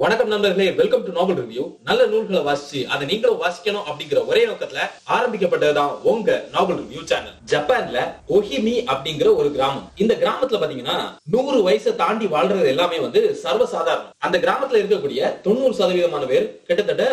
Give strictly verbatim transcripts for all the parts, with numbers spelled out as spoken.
வணக்கம் நண்பர்களே, welcome to novel review. நல்ல நூல்களை வாசிச்சு அதை நீங்களும் வாசிக்கணும் அப்படிங்கிற ஒரே நோக்கத்துல ஆரம்பிக்கப்பட்டதுதான் உங்க நாவல் ரிவ்யூ சேனல். ஜப்பான்ல ஒஹிமி அப்படிங்கிற ஒரு கிராமம். இந்த கிராமத்துல பாத்தீங்கன்னா நூறு வயசை தாண்டி வாழ்றது எல்லாமே வந்து சர்வசாதாரணம். அந்த கிராமத்துல இருக்கக்கூடிய தொண்ணூறு சதவீதமான பேர் கிட்டத்தட்ட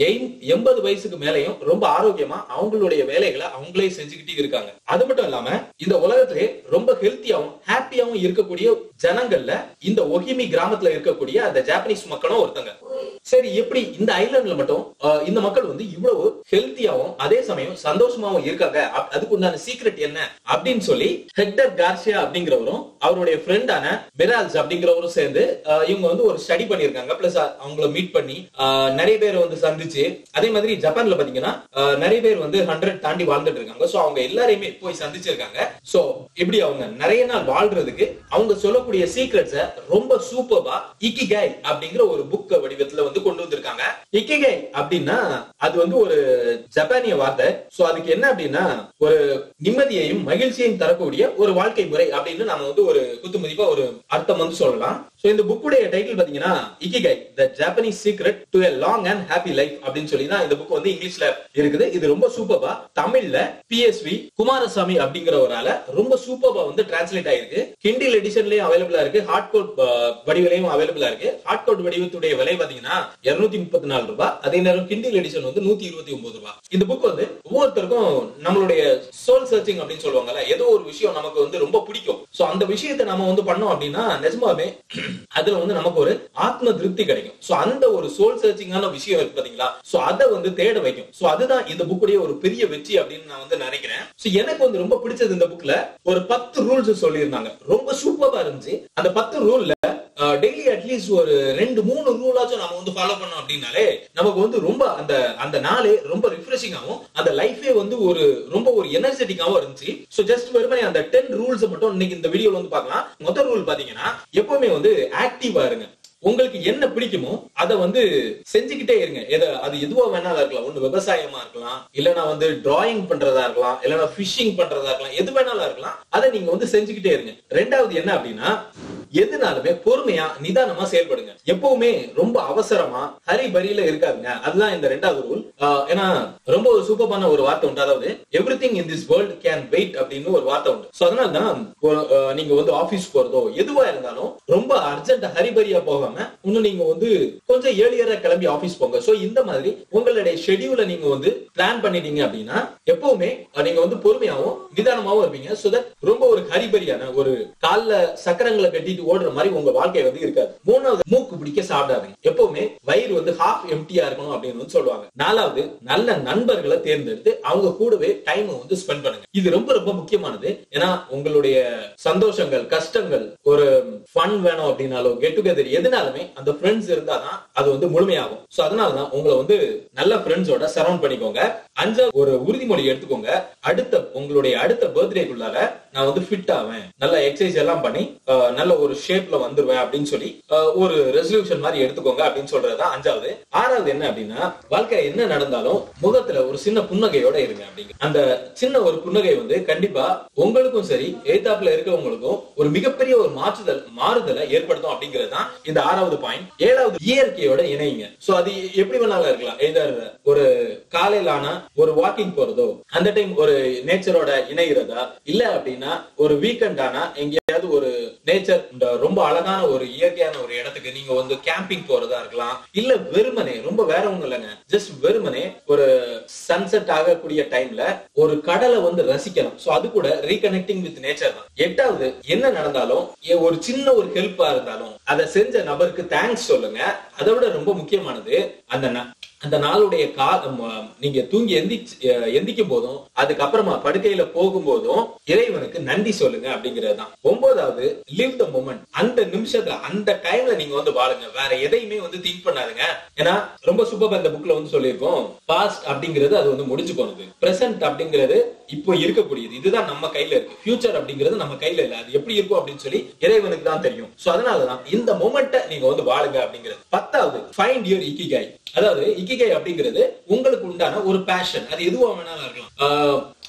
எண்பது வயசுக்கு மேலையும் ரொம்ப ஆரோக்கியமா அவங்களுடைய வேலைகளை அவங்களே செஞ்சுக்கிட்டு இருக்காங்க. அது மட்டும் இல்லாம இந்த உலகத்திலே ரொம்ப ஹெல்த்தியாவும் ஹாப்பியாவும் இருக்கக்கூடிய ஜனங்கள்ல இந்த ஒஹிமி கிராமத்துல இருக்கக்கூடிய அந்த ஜாப்பனீஸ் மக்களும் ஒருத்தங்க. சரி, எப்படி இந்த ஐலாண்ட்ல மட்டும் இந்த மக்கள் வந்து இவ்வளவு ஹெல்த்தியாவும் அதே சமயம் சந்தோஷமாவும் இருக்காங்க? அதுக்கு உண்டான சீக்ரெட் என்ன அப்படின்னு சொல்லி ஹெக்டர் கார்சியா அப்படிங்கிறவரும் அவருடைய ஃப்ரெண்டான பெரால்ஸ் அப்படிங்கிறவரும் சேர்ந்து இவங்க வந்து ஒரு ஸ்டடி பண்ணிருக்காங்க. பிளஸ் அவங்கள மீட் பண்ணி நிறைய பேர் வந்து சந்திச்சு, அதே மாதிரி ஜப்பான்ல பாத்தீங்கன்னா நிறைய பேர் வந்து ஹண்ட்ரட் தாண்டி வாழ்ந்துட்டு இருக்காங்க. சோ அவங்க எல்லாரையுமே போய் சந்திச்சிருக்காங்க. சோ இப்படி அவங்க நிறைய நாள் வாழ்றதுக்கு அவங்க சொல்லக்கூடிய சீக்ரெட்ஸ ரொம்ப சூப்பர்பா இக்கிகை அப்படிங்கிற ஒரு புக் வடிவத்துல வந்து கொண்டு வந்திருக்காங்க. இக்கிகை அப்படின்னா அது வந்து ஒரு ஜப்பானிய வார்த்தை. சோ அதுக்கு என்ன அப்படின்னா ஒரு நிம்மதியையும் மகிழ்ச்சியையும் தரக்கூடிய ஒரு வாழ்க்கை முறை அப்படின்னு நாம வந்து ஒரு குத்து மதிப்பா ஒரு அர்த்தம் வந்து சொல்லலாம். சோ இந்த புக்குடைய டைட்டில் பாத்தீங்கன்னா Ikigai the Japanese secret to a long and happy life அப்படின்னு சொல்லி தான் இந்த புக் வந்து இங்கிலீஷ்ல இருக்குது. இது ரொம்ப சூப்பர்பா தமிழ்ல பிஎஸ்வி குமாரசாமி அப்படிங்கிறவரால ரொம்ப சூப்பர்பா வந்து டிரான்ஸ்லேட் ஆயிருக்கு. கிண்டில் எடிஷன்லயும் அவைலபிளா இருக்கு, ஹார்ட் கோட் வடிவிலையும் அவைலபிளா இருக்கு. ஹார்ட் கோட் வடிவத்துடைய விலை பாத்தீங்கன்னா இருநூத்தி முப்பத்தி நாலு ரூபாய். அதே நேரம் கிண்டில் எடிஷன் வந்து நூத்தி இருபத்தி ஒன்பது ரூபாய். இந்த புக் வந்து ஒவ்வொருத்தருக்கும் நம்மளுடைய சோல் சர்ச்சிங் அப்படின்னு சொல்லுவாங்கல்ல, ஏதோ ஒரு விஷயம் நமக்கு வந்து ரொம்ப பிடிக்கும். சோ அந்த விஷயத்தை நம்ம வந்து பண்ணோம் அப்படின்னா நிஜமாவே அதுல வந்து நமக்கு ஒரு ஆத்ம திருப்தி கிடைக்கும். சோ அந்த ஒரு சோல் சர்ச்சிங்கான விஷயம் இருக்கு பாத்தீங்களா, சோ அதை வந்து தேட வைக்கும். சோ அதுதான் இந்த புக்குடைய ஒரு பெரிய வெற்றி அப்படின்னு நான் வந்து நினைக்கிறேன். சோ எனக்கு வந்து ரொம்ப பிடிச்சது இந்த புக்ல ஒரு பத்து ரூல்ஸ் சொல்லியிருந்தாங்க. ரொம்ப சூப்பரா இருந்துச்சு. அந்த பத்து ரூல்ல டெய்லி அட்லீஸ்ட் ஒரு ரெண்டு மூணு ரூலாச்சும் நம்ம வந்து ஃபாலோ பண்ணோம் அப்படின்னாலே நமக்கு வந்து ரொம்ப அந்த அந்த நாளே ரொம்ப ரிஃப்ரெஷிங்காவும் அந்த லைஃபே வந்து ஒரு ரொம்ப ஒரு எனர்ஜெட்டிக்காவும் இருந்துச்சு. சோ ஜஸ்ட் வெறுமனே அந்த டென் ரூல்ஸ் மட்டும் இன்னைக்கு இந்த வீடியோல வந்து பார்க்கலாம். முதல் ரூல் பாத்தீங்கன்னா எப்பவுமே வந்து ஆக்டிவா இருங்க. உங்களுக்கு என்ன பிடிக்குமோ அதை வந்து செஞ்சுக்கிட்டே இருங்க. அது எதுவா வேணாலும் இருக்கலாம். ஒண்ணு விவசாயமா இருக்கலாம், இல்லைன்னா வந்து டிராயிங் பண்றதா இருக்கலாம், இல்லைன்னா பிஷிங் பண்றதா இருக்கலாம், எது வேணாலும் இருக்கலாம். அதை நீங்க வந்து செஞ்சுக்கிட்டே இருங்க. ரெண்டாவது என்ன அப்படின்னா எதுனாலுமே பொறுமையா நிதானமா செயல்படுங்க. எப்பவுமே ரொம்ப அவசரமா ஹரிபரியில இருக்காதுங்க. அதுதான் இந்த ரெண்டாவது ரூல். ஏன்னா ரொம்ப ஒரு சூப்பரான ஒரு வார்த்தை உண்டு, அதாவது everything in this world can wait அப்படின்னு ஒரு வார்த்தை உண்டு. சோ அதனாலதான் நீங்க வந்து ஆபீஸ் போறதோ எதுவா இருந்தாலும் ரொம்ப அர்ஜென்ட் ஹரிபரியா போகாம இன்னும் நீங்க வந்து கொஞ்சம் ஏர்லியரா கிளம்பி ஆபீஸ் போங்க. சோ இந்த மாதிரி உங்களுடைய ஷெட்யூல நீங்க வந்து பிளான் பண்ணிட்டீங்க அப்படின்னா எப்பவுமே நீங்க வந்து பொறுமையாவும் நிதானமாவும் இருப்பீங்க. சோ தட் ரொம்ப ஒரு ஹரிபரியான ஒரு கால்ல சக்கரங்களை கட்டி ஓடுற மாதிரி உங்க வாழ்க்கை வந்து இருக்காது. மூணாவது, மூக்கு பிடிக்க சாப்பிடாதீங்க. எப்பவுமே வயிறு வந்து ஹாஃப் எம்டியா இருக்கணும் அப்படின்னு சொல்லுவாங்க. நாலாவது, நல்ல நண்பர்களை தேர்ந்தெடுத்து அவங்க கூடவே டைம் வந்து ஸ்பெண்ட் பண்ணுங்க. இது ரொம்ப ரொம்ப முக்கியமானது. ஏன்னா உங்களுடைய சந்தோஷங்கள், கஷ்டங்கள், ஒரு ஃபன் வேணும் அப்படின்னாலும் கெட் டுகெதர் எதுனாலுமே அந்த ஃப்ரெண்ட்ஸ் இருந்தாதான் அது வந்து முழுமையாகும். சோ அதனாலதான் உங்களை வந்து நல்ல ஃப்ரெண்ட்ஸோட சரௌண்ட் பண்ணிக்கோங்க. அஞ்சாவது ஒரு உறுதிமொழி எடுத்துக்கோங்க. அடுத்த உங்களுடைய அடுத்த பர்த்டேக்குள்ளார நான் வந்து ஃபிட் ஆவேன், நல்ல எக்ஸசைஸ் எல்லாம் பண்ணி நல்ல ஒரு ஷேப்ல வந்துருவேன் அப்படின்னு சொல்லி ஒரு ரெசல்யூஷன் மாதிரி எடுத்துக்கோங்க அப்படின்னு சொல்றதுதான் அஞ்சாவது. ஆறாவது என்ன அப்படின்னா வாழ்க்கையில என்ன நடந்தாலும் முகத்துல ஒரு சின்ன புன்னகையோட இருங்க. அப்படிங்க அந்த சின்ன ஒரு புன்னகை வந்து கண்டிப்பா உங்களுக்கும் சரி எய்தாப்ல இருக்கவங்களுக்கும் ஒரு மிகப்பெரிய ஒரு மாற்றுதல் மாறுதலை ஏற்படுத்தும் அப்படிங்கிறது தான் இந்த ஆறாவது பாயிண்ட். ஏழாவது, இயற்கையோட இணையுங்க. சோ அது எப்படி வேணாலும் இருக்கலாம். எதர் ஒரு காலையிலான ஒரு வாக்கிங் போறதோ, அந்த டைம் ஒரு நேச்சரோட இணைகிறதா, இல்ல அப்படின்னா ஒரு வீக்கெண்ட் ஆனா எங்கேயாவது ஒரு நேச்சர் ரொம்ப அழகான ஒரு இயற்கையான ஒரு இடத்துக்கு நீங்க வந்து கேம்பிங் போறதா இருக்கலாம். இல்ல வெறுமனே ரொம்ப வேற ஒண்ணு இல்லைங்க, ஜஸ்ட் வெறுமனே ஒரு சன்செட் ஆகக்கூடிய டைம்ல ஒரு கடலை வந்து ரசிக்கணும். சோ அது கூட ரீகனெக்டிங் வித் நேச்சர் தான். எட்டாவது, என்ன நடந்தாலும் ஒரு சின்ன ஒரு ஹெல்ப்பா இருந்தாலும் அதை செஞ்ச நபருக்கு தேங்க்ஸ் சொல்லுங்க. அதை விட ரொம்ப முக்கியமானது அந்த அந்த நாளுடைய காலம் நீங்க தூங்கி எந்திச்சு எந்திக்கும் போதும் அதுக்கப்புறமா படுக்கையில போகும் போதும் இறைவனுக்கு நன்றி சொல்லுங்க அப்படிங்கிறது தான். ஒன்பதாவது, லிவ் த மொமெண்ட். அந்த நிமிஷத்துல அந்த டைம்ல நீங்க வந்து வாழுங்க. வேற எதையுமே வந்து திங்க் பண்ணாதுங்க. ஏன்னா ரொம்ப சூப்பரா இந்த புக்ல வந்து சொல்லியிருக்கோம், பாஸ்ட் அப்படிங்கிறது அது வந்து முடிஞ்சு போனது, பிரசன்ட் அப்படிங்கிறது இப்போ இருக்கக்கூடியது, இதுதான் நம்ம கையில இருக்கு. ஃபியூச்சர் அப்படிங்கிறது நம்ம கையில இல்ல, அது எப்படி இருக்கும் அப்படின்னு சொல்லி இறைவனுக்கு தான் தெரியும். சோ அதனாலதான் இந்த மொமெண்ட்டை நீங்க வந்து வாழுங்க அப்படிங்கிறது. பத்தாவது, ஃபைண்ட் யுவர் இக்கிகை. அதாவது இக்கிகை அப்படிங்கிறது உங்களுக்கு உண்டான ஒரு பேஷன். அது எதுவா வேணாலும் இருக்கலாம்.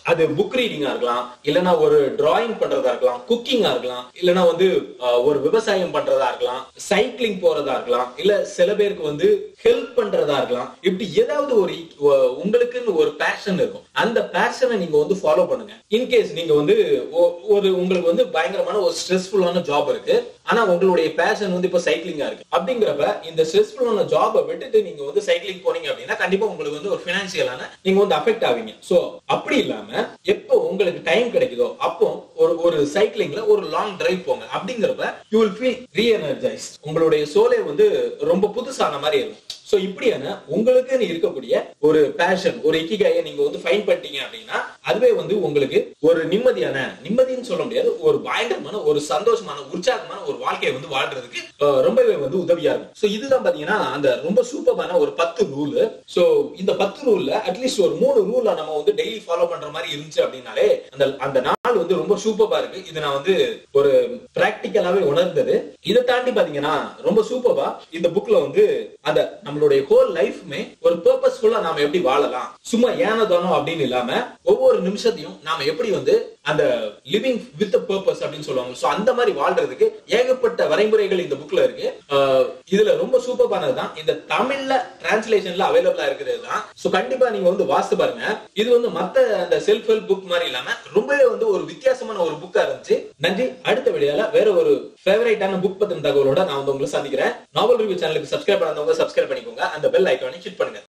அது புக் ரீடிங்கா இருக்கலாம், இல்லனா ஒரு டிராயிங் பண்றதா இருக்கலாம், குக்கிங்கா இருக்கலாம், இல்லனா வந்து ஒரு விவசாயம் பண்றதா இருக்கலாம், சைக்கிளிங் போறதா இருக்கலாம், இல்ல சில பேருக்கு வந்து ஹெல்ப் பண்றதா இருக்கலாம். இப்படி ஏதாவது ஒரு உங்களுக்குன்னு ஒரு பேஷன் இருக்கும். அந்த பேஷனை நீங்க வந்து ஃபாலோ பண்ணுங்க. இன்கேஸ் நீங்க வந்து ஒரு உங்களுக்கு வந்து பயங்கரமான ஒரு ஸ்ட்ரெஸ்ஃபுல்லான ஜாப் இருக்கு, ஆனா உங்களுடைய பேஷன் வந்து இப்ப சைக்கிளிங்கா இருக்கு அப்படிங்கிறப்ப இந்த ஸ்ட்ரெஸ்ஃபுல்லான ஜாபை விட்டுட்டு நீங்க வந்து சைக்கிளிங் போனீங்க அப்படின்னா கண்டிப்பா உங்களுக்கு வந்து ஒரு பினான்சியலான நீங்க வந்து அஃபெக்ட் ஆவீங்க. சோ அப்படி இல்லாம எப்போ உங்களுக்கு டைம் கிடைக்குதோ அப்போ ஒரு ஒரு சைக்கிளிங்ல ஒரு லாங் டிரைவ் போங்க. அப்படிங்கிறப்ப யூ வில் ஃபீல் ரீஎனர்ஜைஸ்ட். உங்களுடைய சோலே வந்து ரொம்ப புதுசான மாதிரி இருக்கும். சோ இப்படியான உங்களுக்கு இருக்கக்கூடிய ஒரு பேஷன், ஒரு இக்கிகாயை நீங்க வந்து ஃபைண்ட் பண்ணிட்டீங்க அப்படின்னா அதுவே வந்து உங்களுக்கு ஒரு நிம்மதியான, நிம்மதின்னு சொல்ல முடியாது, ஒரு பயங்கரமான ஒரு சந்தோஷமான உற்சாகமான ஒரு வாழ்க்கையை வந்து வாழ்றதுக்கு ரொம்பவே வந்து உதவியா இருக்கும். சோ இதுதான் பாத்தீங்கன்னா அந்த ரொம்ப சூப்பரான ஒரு பத்து ரூல். சோ இந்த பத்து ரூல்ல அட்லீஸ்ட் ஒரு மூணு ரூல்ல நம்ம வந்து டெய்லி ஃபாலோ பண்ற மாதிரி இருந்துச்சு அப்படின்னாலே அந்த அந்த நாள் வந்து ரொம்ப சூப்பரா இருக்கு. இது நான் வந்து ஒரு பிராக்டிக்கலாவே உணர்ந்தது. இதை தாண்டி பாத்தீங்கன்னா ரொம்ப சூப்பரா இந்த புக்ல வந்து அந்த நம்மளுடைய ஹோல் லைஃப்மே ஒரு பர்பஸ்ஃபுல்லா நாம எப்படி வாழலாம், சும்மா ஏனதானோ அப்படின்னு இல்லாம ஒவ்வொரு நிமிஷத்தையும் நாம எப்படி வந்து அந்த லிவிங் வித் பர்பஸ் அப்படின்னு சொல்லுவாங்க. சோ அந்த மாதிரி வாழ்றதுக்கு ஏகப்பட்ட வரைமுறைகள் இந்த புக்ல இருக்கு. இதுல ரொம்ப சூப்பரானதுதான் இந்த தமிழ்ல டிரான்ஸ்லேஷன்ல அவைலபிளா இருக்கிறது தான். சோ கண்டிப்பா நீங்க வந்து வாசித்து பாருங்க. இது வந்து மத்த அந்த செல்ஃப் ஹெல்ப் புக் மாதிரி இல்லாம ரொம்பவே வந்து ஒரு வித்தியாசமான ஒரு புக்கா இருந்துச்சு. நன்றி. அடுத்த வீடியோல வேற ஒரு ஃபேவரட்டான புக் பத்தின தகவலோட நான் வந்து உங்களை சந்திக்கிறேன். நாவல் ரிவ்யூ சேனலுக்கு சப்ஸ்கிரைப் பண்ணாதவங்க சப்ஸ்கிரைப் பண்ணிக்கோங்க. அந்த பெல் ஐகானை கிளிக் பண்ணுங்க.